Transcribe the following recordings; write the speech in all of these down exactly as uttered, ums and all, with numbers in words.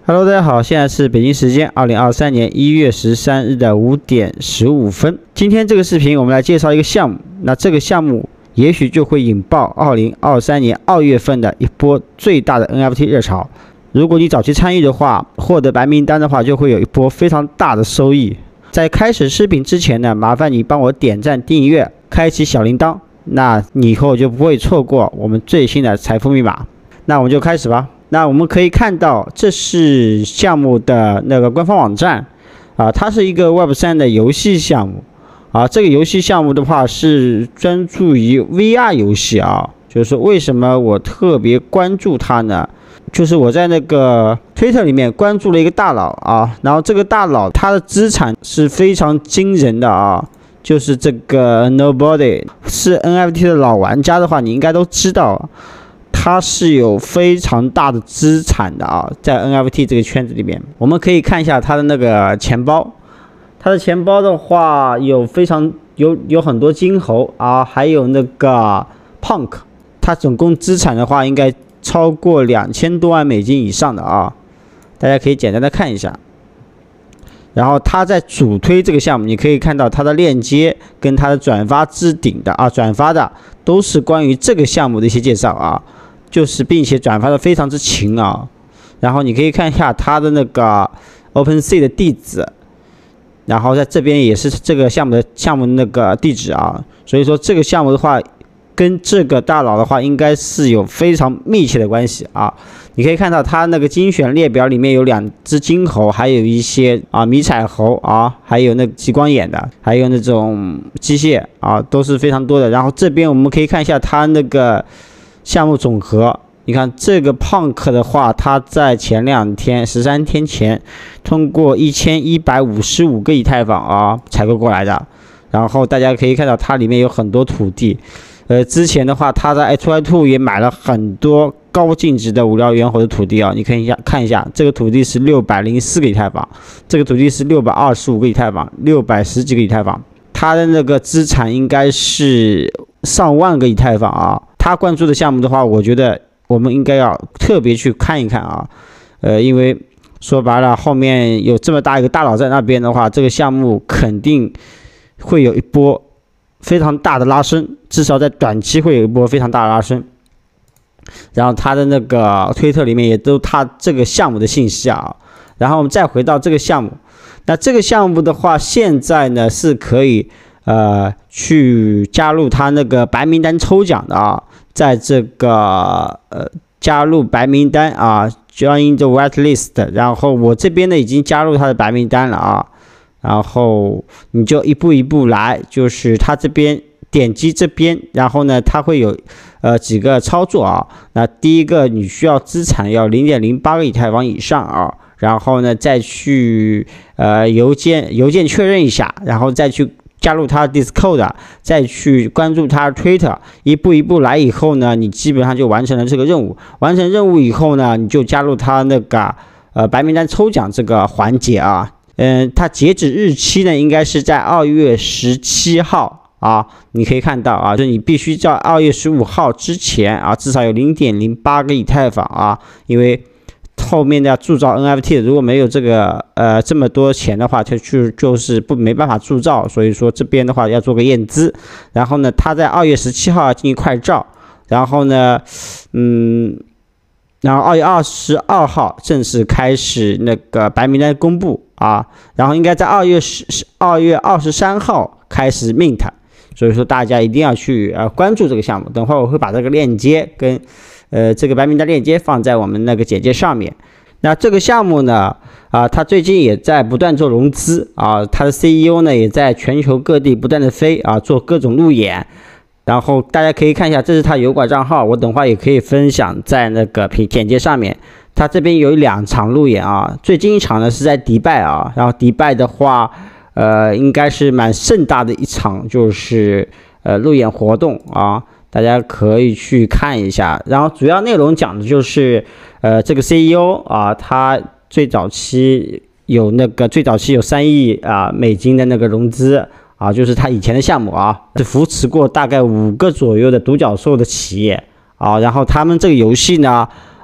Hello， 大家好，现在是北京时间二零二三年一月十三日的五点十五分。今天这个视频我们来介绍一个项目，那这个项目也许就会引爆二零二三年二月份的一波最大的 N F T 热潮。如果你早期参与的话，获得白名单的话，就会有一波非常大的收益。在开始视频之前呢，麻烦你帮我点赞、订阅、开启小铃铛，那你以后就不会错过我们最新的财富密码。那我们就开始吧。那我们可以看到，这是项目的那个官方网站啊，它是一个 Web 三 的游戏项目啊。这个游戏项目的话是专注于 V R 游戏啊。就是说，为什么我特别关注它呢？就是我在那个 Twitter 里面关注了一个大佬啊，然后这个大佬他的资产是非常惊人的啊。就是这个 Nobody 是 N F T 的老玩家的话，你应该都知道。它是有非常大的资产的啊，在 N F T 这个圈子里面，我们可以看一下它的那个钱包。它的钱包的话，有非常有有很多金猴啊，还有那个 Punk， 它总共资产的话，应该超过两千多万美金以上的啊，大家可以简单的看一下。然后它在主推这个项目，你可以看到它的链接跟它的转发置顶的啊，转发的都是关于这个项目的一些介绍啊。就是并且转发的非常之勤啊，然后你可以看一下它的那个 OpenSea 的地址，然后在这边也是这个项目的项目的那个地址啊，所以说这个项目的话，跟这个大佬的话应该是有非常密切的关系啊。你可以看到它那个精选列表里面有两只金猴，还有一些啊迷彩猴啊，还有那个激光眼的，还有那种机械啊，都是非常多的。然后这边我们可以看一下它那个项目总和，你看这个 Punk 的话，它在前两天、十三天前通过一千一百五十五个以太坊啊采购过来的。然后大家可以看到它里面有很多土地，呃，之前的话，它在 H Y二 也买了很多高净值的无聊猿猴的土地啊。你看一下，看一下这个土地是六百零四个以太坊，这个土地是六百二十五个以太坊，六百十几个以太坊，它的那个资产应该是上万个以太坊啊。他关注的项目的话，我觉得我们应该要特别去看一看啊，呃，因为说白了，后面有这么大一个大佬在那边的话，这个项目肯定会有一波非常大的拉升，至少在短期会有一波非常大的拉升。然后他的那个推特里面也都他这个项目的信息啊。然后我们再回到这个项目，那这个项目的话，现在呢是可以呃去加入他那个白名单抽奖的啊。在这个呃加入白名单啊 ，join the whitelist， 然后我这边呢已经加入他的白名单了啊，然后你就一步一步来，就是他这边点击这边，然后呢他会有呃几个操作啊，那第一个你需要资产要 零点零八个以太坊以上啊，然后呢再去呃邮件邮件确认一下，然后再去加入他的 Discord， 再去关注他的 Twitter， 一步一步来以后呢，你基本上就完成了这个任务。完成任务以后呢，你就加入他那个呃白名单抽奖这个环节啊。嗯、呃，它截止日期呢应该是在二月十七号啊。你可以看到啊，就是你必须在二月十五号之前啊，至少有 零点零八个以太坊啊，因为后面要铸造 N F T， 如果没有这个呃这么多钱的话，就就就是不没办法铸造，所以说这边的话要做个验资。然后呢，他在二月十七号进行快照，然后呢，嗯，然后二月二十二号正式开始那个白名单公布啊，然后应该在二月十二月二十三号开始 mint， 所以说大家一定要去呃关注这个项目。等会儿我会把这个链接跟呃，这个白名单链接放在我们那个简介上面。那这个项目呢，啊，它最近也在不断做融资啊，它的 C E O 呢也在全球各地不断的飞啊，做各种路演。然后大家可以看一下，这是他油管账号，我等会也可以分享在那个简介上面。他这边有两场路演啊，最近一场呢是在迪拜啊，然后迪拜的话，呃，应该是蛮盛大的一场，就是呃路演活动啊。大家可以去看一下，然后主要内容讲的就是，呃，这个 C E O 啊，他最早期有那个最早期有三亿啊美金的那个融资啊，就是他以前的项目啊，是扶持过大概五个左右的独角兽的企业啊，然后他们这个游戏呢，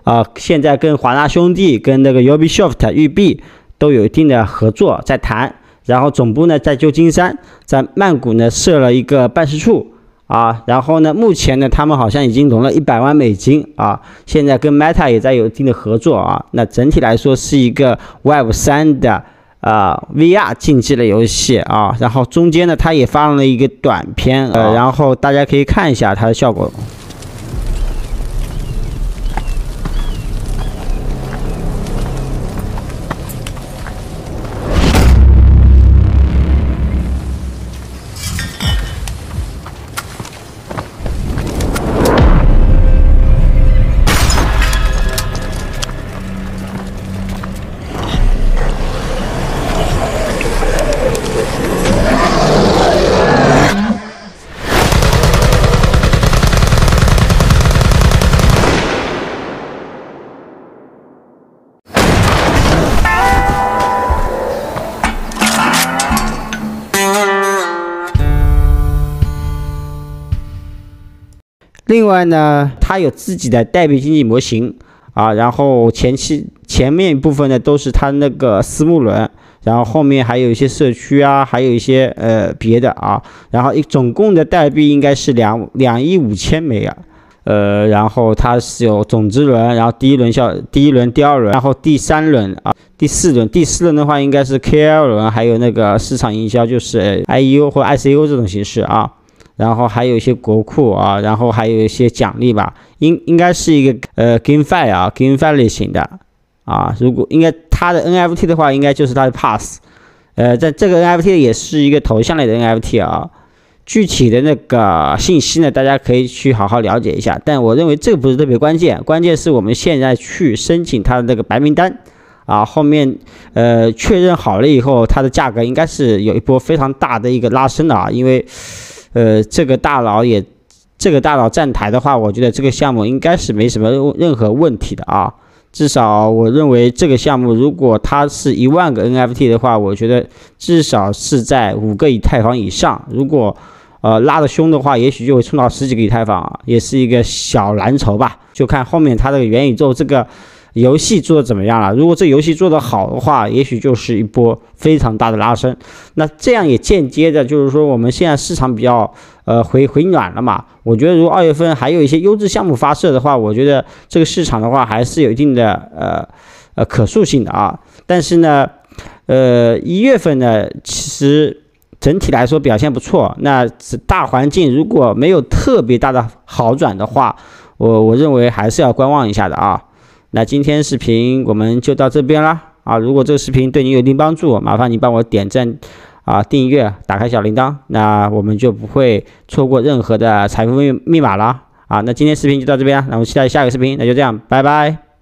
啊、呃，现在跟华纳兄弟、跟那个 Ubisoft 育碧都有一定的合作在谈。然后总部呢在旧金山，在曼谷呢设了一个办事处啊。然后呢，目前呢他们好像已经融了一百万美金啊。现在跟 Meta 也在有一定的合作啊。那整体来说是一个 Web 三 的呃 V R 竞技类游戏啊。然后中间呢他也发了一个短片，呃，然后大家可以看一下它的效果。另外呢，它有自己的代币经济模型啊，然后前期前面部分呢都是它那个私募轮，然后后面还有一些社区啊，还有一些呃别的啊，然后一总共的代币应该是两两亿五千枚啊，呃，然后它是有种子轮，然后第一轮效第一轮、第二轮，然后第三轮啊，第四轮，第四轮的话应该是 K L 轮，还有那个市场营销，就是 I E O 或 I C O 这种形式啊。然后还有一些国库啊，然后还有一些奖励吧，应应该是一个呃 GameFi 啊 ，GameFi 类型的啊。如果应该它的 N F T 的话，应该就是它的 Pass， 呃，在这个 N F T 也是一个头像类的 N F T 啊。具体的那个信息呢，大家可以去好好了解一下。但我认为这个不是特别关键，关键是我们现在去申请它的那个白名单啊，后面呃确认好了以后，它的价格应该是有一波非常大的一个拉升的啊，因为。呃，这个大佬也，这个大佬站台的话，我觉得这个项目应该是没什么任何问题的啊。至少我认为这个项目，如果它是一万个 N F T 的话，我觉得至少是在五个以太坊以上。如果呃拉得凶的话，也许就会冲到十几个以太坊啊，也是一个小蓝筹吧。就看后面它这个元宇宙这个游戏做的怎么样了。如果这游戏做得好的话，也许就是一波非常大的拉升。那这样也间接的就是说，我们现在市场比较呃回回暖了嘛。我觉得如果二月份还有一些优质项目发射的话，我觉得这个市场的话还是有一定的呃呃可塑性的啊。但是呢，呃一月份呢，其实整体来说表现不错。那大环境如果没有特别大的好转的话，我我认为还是要观望一下的啊。那今天视频我们就到这边啦啊！如果这个视频对你有一定帮助，麻烦你帮我点赞啊、订阅、打开小铃铛，那我们就不会错过任何的财富密密码了啊！那今天视频就到这边，那我们期待下个视频，那就这样，拜拜。